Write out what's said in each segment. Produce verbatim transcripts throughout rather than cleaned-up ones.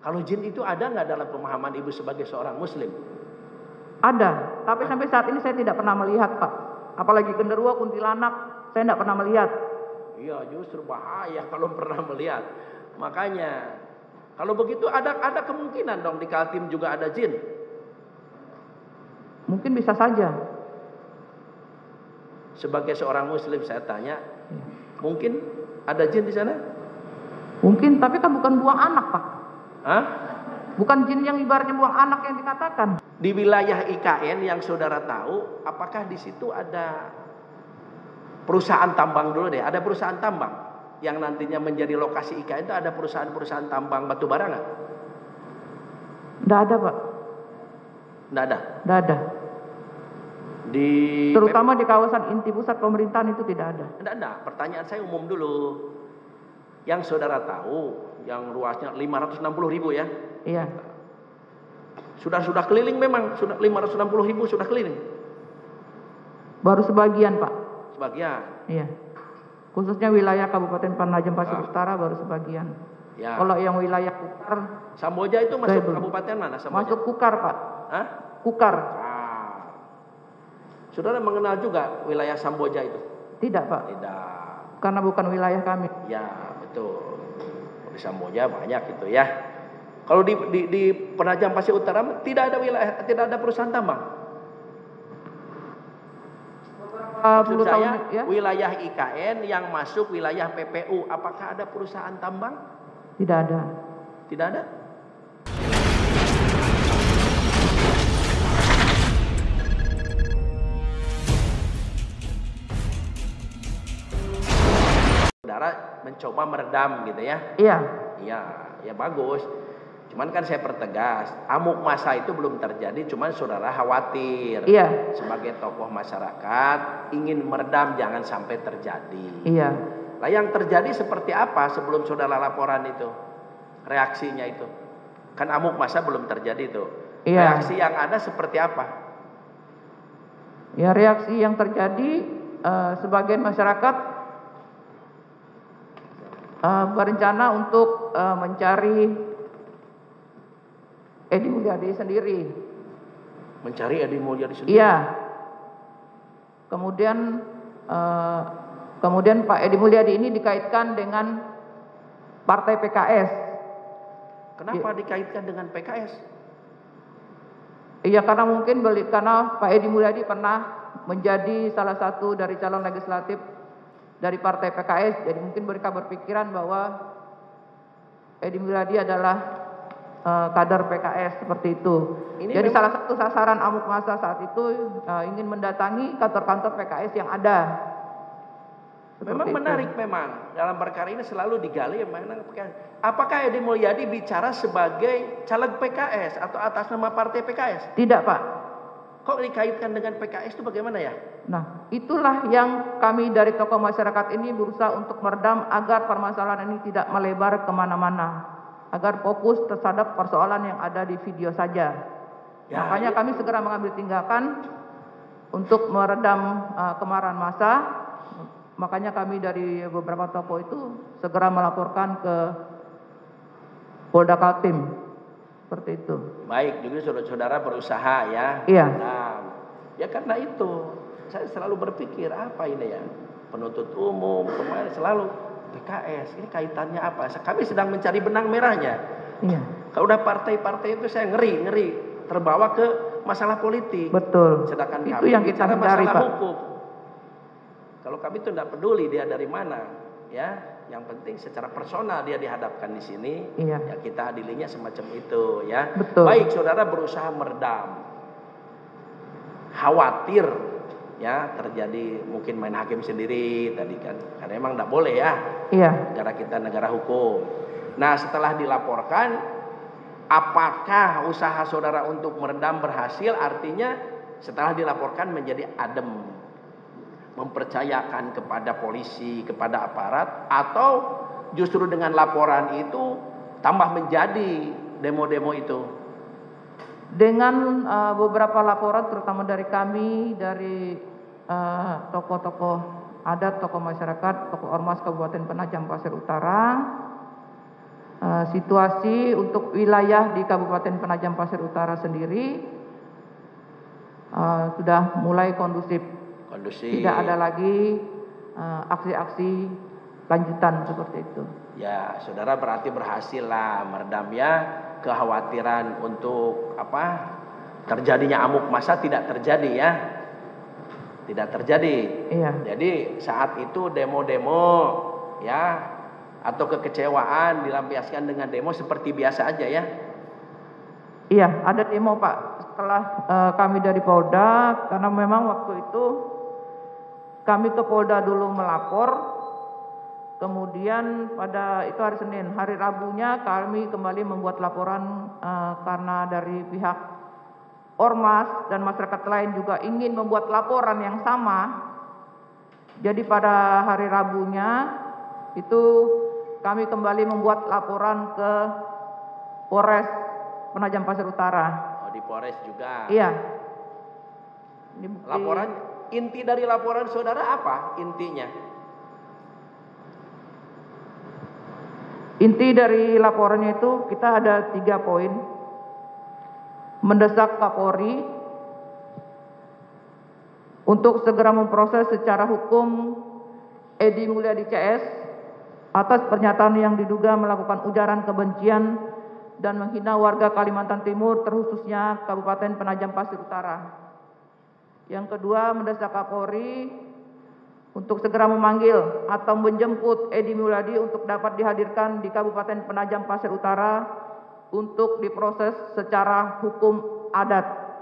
Kalau jin itu ada nggak dalam pemahaman ibu sebagai seorang muslim? Ada, tapi sampai saat ini saya tidak pernah melihat, Pak. Apalagi genderuwo, kuntilanak, saya tidak pernah melihat. Iya, justru bahaya kalau pernah melihat. Makanya, kalau begitu ada ada kemungkinan dong di Kaltim juga ada jin. Mungkin bisa saja. Sebagai seorang muslim saya tanya, mungkin ada jin di sana? Mungkin, tapi kan bukan buang anak, Pak. Hah? Bukan jin yang ibaratnya buang anak yang dikatakan. Di wilayah I K N yang saudara tahu, apakah di situ ada perusahaan tambang dulu deh? Ada perusahaan tambang yang nantinya menjadi lokasi I K N itu, ada perusahaan-perusahaan tambang batu bara nggak? Nggak ada, Pak. Nggak ada. Nggak ada. Di terutama di kawasan inti pusat pemerintahan itu tidak ada. Nggak ada. Pertanyaan saya umum dulu. Yang saudara tahu, yang luasnya lima ratus enam puluh ribu ya? Iya. Sudah sudah keliling memang, sudah lima ratus enam puluh ribu sudah keliling. Baru sebagian, Pak. Sebagian. Iya. Khususnya wilayah Kabupaten Penajam Pasir ah. Utara baru sebagian. Ya. Kalau yang wilayah Kukar, Samboja itu masuk kabupaten mana? Samboja? Masuk Kukar, Pak. Hah? Kukar. Ah. Saudara mengenal juga wilayah Samboja itu? Tidak, Pak. Tidak. Karena bukan wilayah kami. Ya, betul. Di Samboja banyak itu ya. Kalau di, di, di Penajam Pasir Utara tidak ada wilayah, tidak ada perusahaan tambang. Maksud saya, ya? Wilayah I K N yang masuk wilayah P P U, apakah ada perusahaan tambang? Tidak ada. Tidak ada? Saudara mencoba meredam gitu ya? Iya. Iya, ya bagus. Cuman kan saya pertegas, amuk massa itu belum terjadi, cuman saudara khawatir. Iya. Sebagai tokoh masyarakat ingin meredam jangan sampai terjadi. Iya. Lah yang terjadi seperti apa sebelum saudara laporan itu? Reaksinya itu. Kan amuk massa belum terjadi itu. Iya. Reaksi yang ada seperti apa? Ya, reaksi yang terjadi uh, sebagian masyarakat uh, berencana untuk uh, mencari Edi Mulyadi sendiri. Mencari Edi Mulyadi sendiri? Iya. Kemudian uh, kemudian Pak Edi Mulyadi ini dikaitkan dengan Partai P K S. Kenapa dikaitkan dengan P K S? Iya, karena mungkin beli, karena Pak Edi Mulyadi pernah menjadi salah satu dari calon legislatif dari Partai P K S. Jadi mungkin mereka berpikiran bahwa Edi Mulyadi adalah Uh, kader P K S seperti itu. Ini Jadi memang, salah satu sasaran amuk massa saat itu uh, ingin mendatangi kantor-kantor P K S yang ada. Seperti memang itu. Menarik memang dalam perkara ini selalu digali memang P K S. Apakah Edi Mulyadi bicara sebagai caleg P K S atau atas nama partai P K S? Tidak, Pak. Kok dikaitkan dengan P K S itu bagaimana ya? Nah, itulah yang kami dari tokoh masyarakat ini berusaha untuk meredam agar permasalahan ini tidak melebar kemana-mana. Agar fokus terhadap persoalan yang ada di video saja. Ya, makanya ya. Kami segera mengambil tindakan untuk meredam uh, kemarahan massa. Makanya kami dari beberapa tokoh itu segera melaporkan ke Polda Kaltim. Seperti itu. Baik, juga saudara-saudara berusaha ya. Iya. Nah, ya karena itu saya selalu berpikir apa ini ya, penuntut umum kemarin selalu P K S, ini kaitannya apa? Kami sedang mencari benang merahnya. Iya. Kalau udah partai-partai itu saya ngeri, ngeri terbawa ke masalah politik. Betul. Sedangkan itu kami yang kita bicara hindari, masalah Pak. hukum. Kalau kami itu tidak peduli dia dari mana, ya. Yang penting secara personal dia dihadapkan di sini. Iya. Ya kita adilinya semacam itu, ya. Betul. Baik, saudara berusaha meredam. Khawatir. Ya terjadi mungkin main hakim sendiri tadi kan, karena emang tidak boleh ya. Iya. Negara kita negara hukum. Nah setelah dilaporkan, apakah usaha saudara untuk meredam berhasil? Artinya setelah dilaporkan menjadi adem, mempercayakan kepada polisi, kepada aparat, atau justru dengan laporan itu tambah menjadi demo-demo itu? Dengan uh, beberapa laporan terutama dari kami, dari uh, tokoh-tokoh adat, tokoh masyarakat, tokoh ormas Kabupaten Penajam Pasir Utara, uh, situasi untuk wilayah di Kabupaten Penajam Pasir Utara sendiri uh, sudah mulai kondusif. Kondusif. Tidak ada lagi aksi-aksi uh, lanjutan seperti itu. Ya, saudara berarti berhasil lah meredam ya kekhawatiran untuk apa terjadinya amuk massa tidak terjadi ya. Tidak terjadi. Iya. Jadi saat itu demo-demo ya atau kekecewaan dilampiaskan dengan demo seperti biasa aja ya. Iya, ada demo Pak. Setelah uh, kami dari Polda, karena memang waktu itu kami ke Polda dulu melapor. Kemudian pada itu hari Senin, hari Rabunya kami kembali membuat laporan uh, karena dari pihak ormas dan masyarakat lain juga ingin membuat laporan yang sama. Jadi pada hari Rabunya itu kami kembali membuat laporan ke Polres Penajam Pasir Utara. Oh, di Polres juga. Iya. Laporan inti dari laporan saudara apa intinya? Inti dari laporannya itu kita ada tiga poin. Mendesak Kapolri untuk segera memproses secara hukum Edi Mulyadi C S atas pernyataan yang diduga melakukan ujaran kebencian dan menghina warga Kalimantan Timur, terkhususnya Kabupaten Penajam Pasir Utara. Yang kedua, mendesak Kapolri untuk segera memanggil atau menjemput Edi Mulyadi untuk dapat dihadirkan di Kabupaten Penajam Pasir Utara untuk diproses secara hukum adat.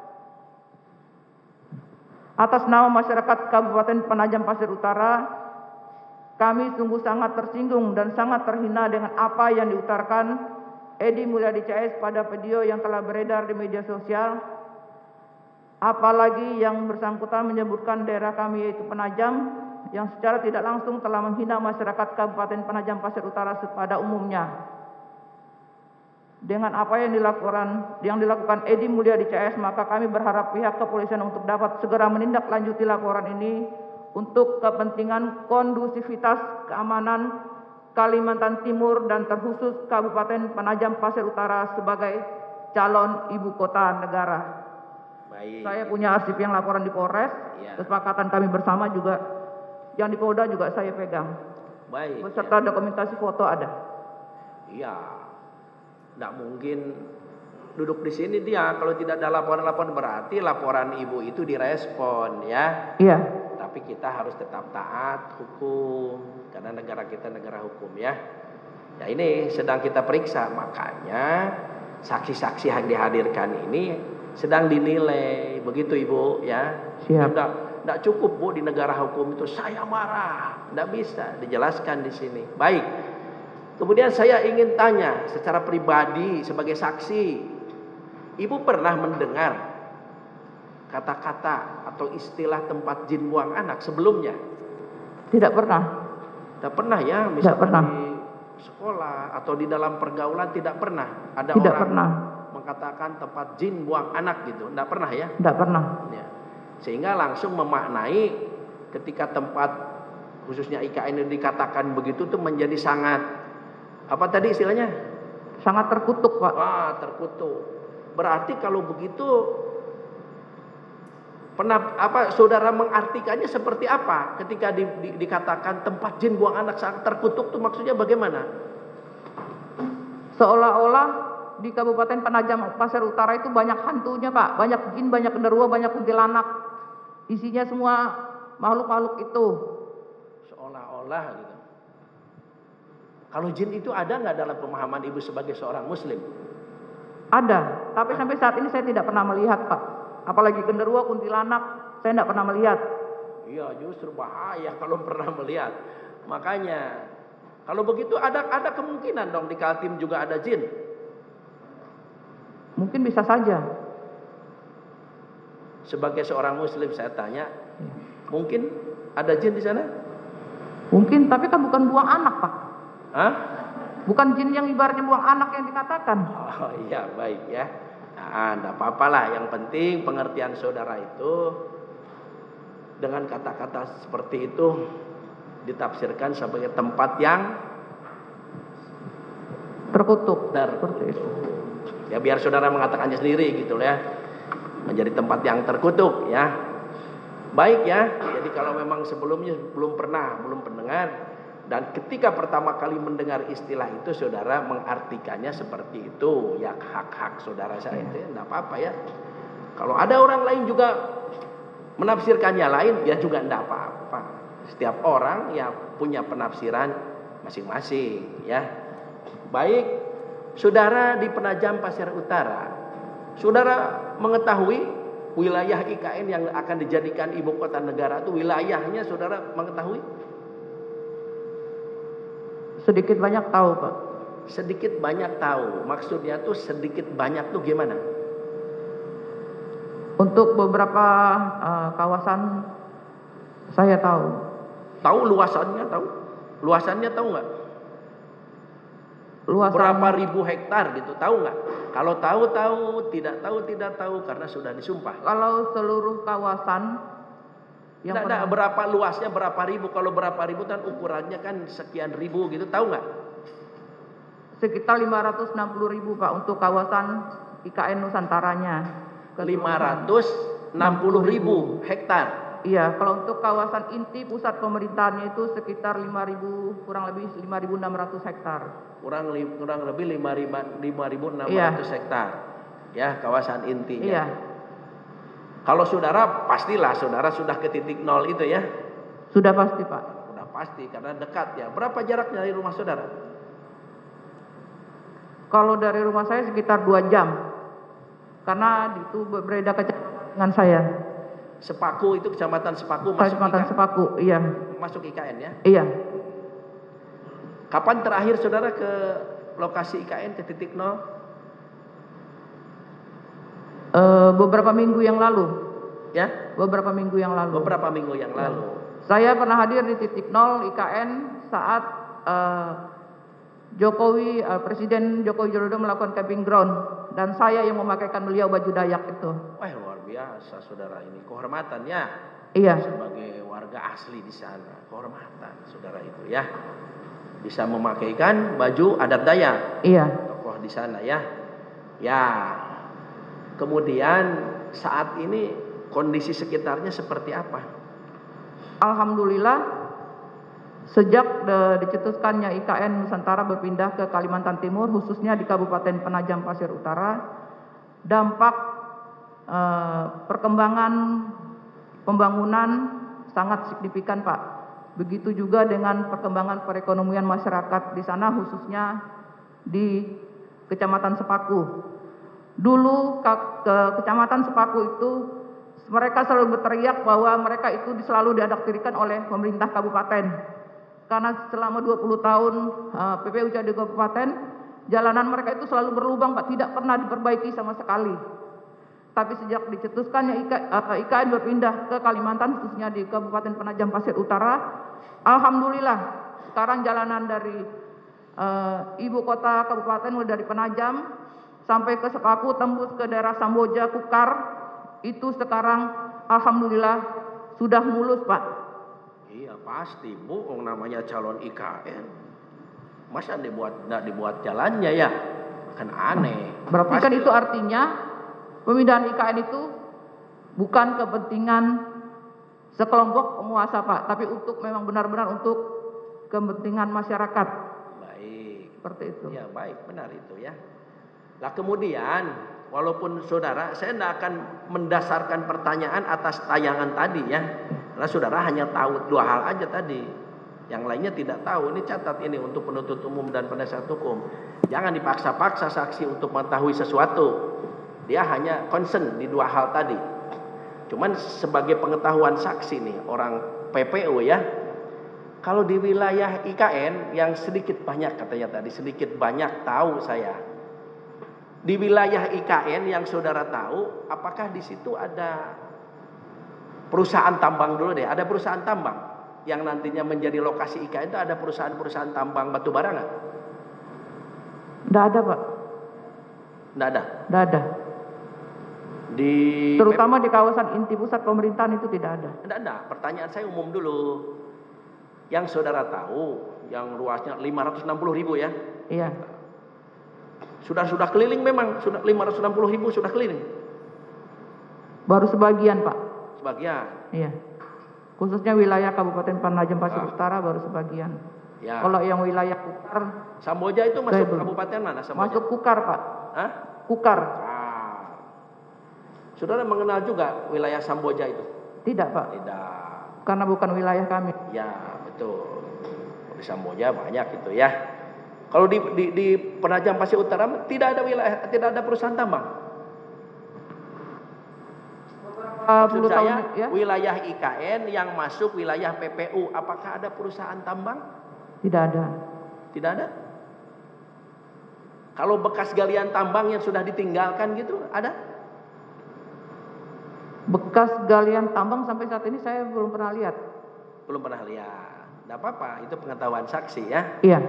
Atas nama masyarakat Kabupaten Penajam Pasir Utara, kami sungguh sangat tersinggung dan sangat terhina dengan apa yang diutarakan Edi Mulyadi C S pada video yang telah beredar di media sosial. Apalagi yang bersangkutan menyebutkan daerah kami yaitu Penajam, yang secara tidak langsung telah menghina masyarakat Kabupaten Penajam Pasir Utara pada umumnya. Dengan apa yang dilakukan yang dilakukan Edi Mulyadi C S, maka kami berharap pihak kepolisian untuk dapat segera menindaklanjuti laporan ini untuk kepentingan kondusivitas keamanan Kalimantan Timur dan terkhusus Kabupaten Penajam Pasir Utara sebagai calon ibu kota negara. Baik. Saya punya arsip yang laporan di Polres, ya. Kesepakatan kami bersama juga yang di Polda juga saya pegang. Baik. Beserta ya. Dokumentasi foto ada. Iya. Nggak mungkin duduk di sini dia kalau tidak ada laporan-laporan, berarti laporan ibu itu direspon ya. Iya. Tapi kita harus tetap taat hukum karena negara kita negara hukum ya. Ya ini sedang kita periksa, makanya saksi-saksi yang dihadirkan ini sedang dinilai begitu ibu ya. Siap. Nggak, nggak cukup bu di negara hukum itu saya marah, nggak bisa dijelaskan di sini. Baik. Kemudian saya ingin tanya secara pribadi sebagai saksi, ibu pernah mendengar kata-kata atau istilah tempat jin buang anak sebelumnya? Tidak pernah. Tidak pernah ya, misalnya di sekolah atau di dalam pergaulan tidak pernah ada tidak orang pernah. mengatakan tempat jin buang anak gitu, tidak pernah ya? Tidak pernah. Ya. Sehingga langsung memaknai ketika tempat khususnya I K N dikatakan begitu tuh menjadi sangat apa tadi istilahnya? Sangat terkutuk Pak. Wah terkutuk. Berarti kalau begitu pernah apa saudara mengartikannya seperti apa ketika di, di, dikatakan tempat jin buang anak sangat terkutuk tuh maksudnya bagaimana? Seolah-olah di Kabupaten Penajam Pasir Utara itu banyak hantunya Pak, banyak jin, banyak genderuwo, banyak kuntilanak, isinya semua makhluk-makhluk itu. Seolah-olah gitu. Kalau jin itu ada nggak dalam pemahaman ibu sebagai seorang muslim? Ada, tapi Hah? sampai saat ini saya tidak pernah melihat Pak. Apalagi genderuwo, kuntilanak, saya tidak pernah melihat. Iya, justru bahaya kalau pernah melihat. Makanya, kalau begitu ada ada kemungkinan dong di Kaltim juga ada jin. Mungkin bisa saja. Sebagai seorang muslim saya tanya, ya. Mungkin ada jin di sana? Mungkin, tapi kan bukan buang anak Pak. Hah? Bukan jin yang ibaratnya buang anak yang dikatakan. Oh iya, baik ya. Nah, enggak apa-apalah. Yang penting pengertian saudara itu dengan kata-kata seperti itu ditafsirkan sebagai tempat yang terkutuk. Ter Seperti itu. Ya biar saudara mengatakannya sendiri gitu ya. Menjadi tempat yang terkutuk ya. Baik ya. Jadi kalau memang sebelumnya belum pernah, belum pendengar, dan ketika pertama kali mendengar istilah itu saudara mengartikannya seperti itu, ya hak-hak saudara saya itu enggak apa-apa ya. Kalau ada orang lain juga menafsirkannya lain, ya juga enggak apa-apa. Setiap orang ya punya penafsiran masing-masing ya. Baik, saudara di Penajam Pasir Utara, saudara mengetahui wilayah I K N yang akan dijadikan ibu kota negara itu wilayahnya saudara mengetahui? Sedikit banyak tahu, Pak. Sedikit banyak tahu. Maksudnya tuh sedikit banyak tuh gimana? Untuk beberapa uh, kawasan saya tahu. Tahu luasannya tahu? Luasannya tahu nggak? Luasan Berapa ribu hektar gitu, tahu nggak? Kalau tahu tahu, tidak tahu tidak tahu karena sudah disumpah. Kalau seluruh kawasan yang Nggak, nggak, berapa luasnya berapa ribu? Kalau berapa ribu kan ukurannya kan sekian ribu gitu, tahu nggak? Sekitar lima ratus enam puluh ribu Pak untuk kawasan I K N Nusantaranya. lima ratus enam puluh ribu hektar. Iya, kalau untuk kawasan inti pusat pemerintahannya itu sekitar lima ribu, kurang lebih lima ribu enam ratus hektar. Kurang kurang lebih lima ribu enam ratus iya. hektar. Ya, kawasan intinya. Iya. Kalau saudara pastilah saudara sudah ke titik nol itu ya. Sudah pasti, Pak. Sudah pasti karena dekat ya. Berapa jaraknya dari rumah saudara? Kalau dari rumah saya sekitar dua jam. Karena itu berbeda kecamatan saya. Sepaku itu kecamatan Sepaku masuk Kecamatan I K N. Sepaku, iya. Masuk I K N ya? Iya. Kapan terakhir saudara ke lokasi I K N ke titik nol? E, beberapa minggu yang lalu. Ya? Beberapa minggu yang lalu. Beberapa minggu yang lalu. Saya pernah hadir di titik nol I K N saat uh, Jokowi, uh, Presiden Joko Widodo melakukan camping ground dan saya yang memakaikan beliau baju Dayak itu. Wah, luar biasa saudara ini, kehormatan ya. Iya. Sebagai warga asli di sana, kehormatan saudara itu ya. Bisa memakaikan baju adat Dayak. Iya. Tokoh di sana ya. Ya. Kemudian saat ini kondisi sekitarnya seperti apa? Alhamdulillah sejak dicetuskannya I K N Nusantara berpindah ke Kalimantan Timur, khususnya di Kabupaten Penajam Pasir Utara, dampak eh, perkembangan pembangunan sangat signifikan, Pak. Begitu juga dengan perkembangan perekonomian masyarakat di sana, khususnya di Kecamatan Sepaku. Dulu ke, ke Kecamatan Sepaku itu mereka selalu berteriak bahwa mereka itu selalu diadaktirikan oleh pemerintah kabupaten. Karena selama dua puluh tahun uh, P P U C A D Kabupaten, jalanan mereka itu selalu berlubang, Pak, tidak pernah diperbaiki sama sekali. Tapi sejak dicetuskannya I K N berpindah ke Kalimantan, khususnya di Kabupaten Penajam Pasir Utara, alhamdulillah sekarang jalanan dari uh, ibu kota kabupaten mulai dari Penajam sampai ke Sepaku, tembus ke daerah Samboja, Kukar, itu sekarang alhamdulillah sudah mulus, Pak. Iya pasti Bu, namanya calon I K N, masa dibuat nggak dibuat jalannya ya, kan aneh. Berarti kan itu artinya pemindahan I K N itu bukan kepentingan sekelompok penguasa, Pak, tapi untuk memang benar-benar untuk kepentingan masyarakat. Baik. Seperti itu. Ya baik, benar itu ya. Lah kemudian walaupun saudara, saya tidak akan mendasarkan pertanyaan atas tayangan tadi ya. Karena saudara hanya tahu dua hal aja tadi. Yang lainnya tidak tahu. Ini catat ini untuk penuntut umum dan penasihat hukum. Jangan dipaksa-paksa saksi untuk mengetahui sesuatu. Dia hanya concern di dua hal tadi. Cuman sebagai pengetahuan saksi nih, orang P P U ya. Kalau di wilayah I K N yang sedikit banyak katanya tadi, sedikit banyak tahu saya. Di wilayah I K N yang saudara tahu, apakah di situ ada perusahaan tambang dulu deh? Ada perusahaan tambang yang nantinya menjadi lokasi I K N itu, ada perusahaan-perusahaan tambang batu bara nggak? Nggak ada, Pak. Nggak ada. Nggak ada. Di terutama di kawasan inti pusat pemerintahan itu tidak ada. Nggak ada. Pertanyaan saya umum dulu. Yang saudara tahu, yang luasnya lima ratus enam puluh ribu ya? Iya. Sudah sudah keliling memang, sudah lima ratus enam puluh ribu sudah keliling. Baru sebagian, Pak. Sebagian. Iya. Khususnya wilayah Kabupaten Penajam Pasir Ah. Utara baru sebagian. Ya. Kalau yang wilayah Kukar, Samboja itu Saya masuk belum. kabupaten mana? Samboja? masuk Kukar, Pak. Hah? Kukar. Ah. Saudara mengenal juga wilayah Samboja itu? Tidak, Pak. Tidak. Karena bukan wilayah kami. Ya, betul. Di Samboja banyak itu ya. Kalau di, di, di Penajam Pasir Utara tidak ada wilayah, tidak ada perusahaan tambang. Uh, Maksud sepuluh tahun, saya ya? wilayah I K N yang masuk wilayah P P U, apakah ada perusahaan tambang? Tidak ada. Tidak ada. Kalau bekas galian tambang yang sudah ditinggalkan gitu, ada? Bekas galian tambang sampai saat ini saya belum pernah lihat. Belum pernah lihat. Tidak apa-apa, itu pengetahuan saksi ya. Iya.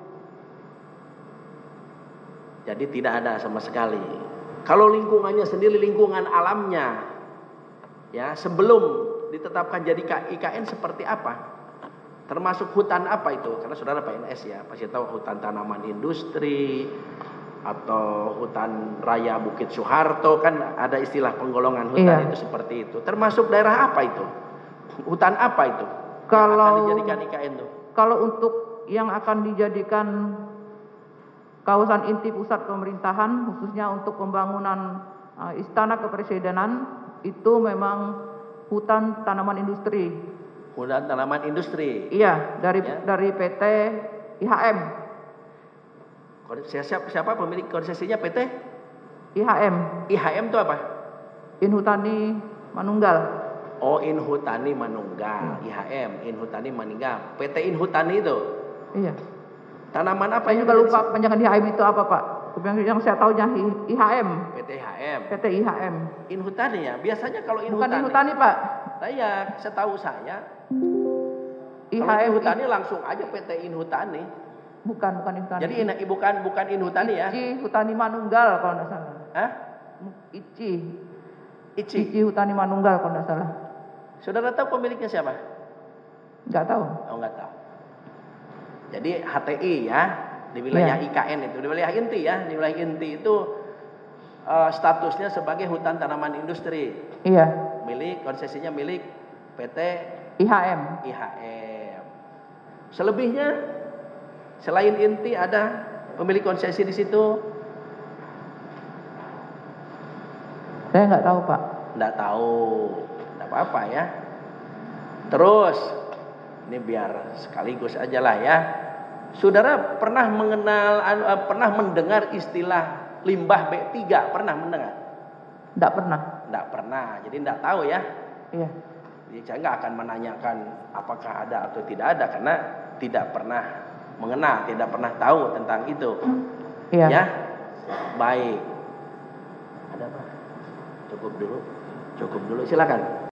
Jadi tidak ada sama sekali. Kalau lingkungannya sendiri, lingkungan alamnya, ya sebelum ditetapkan jadi I K N seperti apa? Termasuk hutan apa itu? Karena saudara P N S ya, pasti tahu hutan tanaman industri atau hutan raya Bukit Soeharto, kan ada istilah penggolongan hutan Iya. itu seperti itu. Termasuk daerah apa itu? Hutan apa itu? Kalau Yang akan dijadikan I K N itu? Kalau untuk yang akan dijadikan kawasan inti pusat pemerintahan, khususnya untuk pembangunan uh, istana kepresidenan, itu memang hutan tanaman industri. Hutan tanaman industri. Iya, dari Ya. dari P T I H M. Siapa, siapa pemilik konsesinya? P T I H M, I H M itu apa? Inhutani Manunggal. Oh, Inhutani Manunggal, I H M, Inhutani Manunggal. P T Inhutani itu Iya. tanaman apa? Saya yang juga ada di lupa situ? panjangan I H M itu apa, Pak. Yang, yang saya tahunya I H M, P T I H M, P T I H M. Inhutani ya. Biasanya kalau Bukan Inhutani, Inhutani, Pak. saya setahu saya, I H kalau M Inhutani langsung aja P T Inhutani. bukan bukan Inhutani. Jadi ini bukan bukan Inhutani ya? Ici Hutani Manunggal kalau tidak salah. Hah? Ici. Ici. Ici Hutani Manunggal kalau tidak salah. Saudara tahu pemiliknya siapa? Enggak tahu. Oh, nggak tahu. Jadi H T I ya, di wilayah Iya. I K N itu, di wilayah inti ya, di wilayah inti itu uh, statusnya sebagai hutan tanaman industri, Iya. milik konsesinya milik P T I H M. I H M. Selebihnya selain inti ada pemilik konsesi di situ? Saya nggak tahu, Pak. Nggak tahu, nggak apa-apa ya. Terus ini biar sekaligus aja lah ya. Saudara pernah mengenal, uh, pernah mendengar istilah limbah B tiga? Pernah mendengar? Nggak pernah. Nggak pernah, jadi nggak tahu ya. Iya. Jadi saya nggak akan menanyakan apakah ada atau tidak ada, karena tidak pernah mengenal, tidak pernah tahu tentang itu. Iya. Ya, baik. Ada apa? Cukup dulu, cukup dulu. Silakan.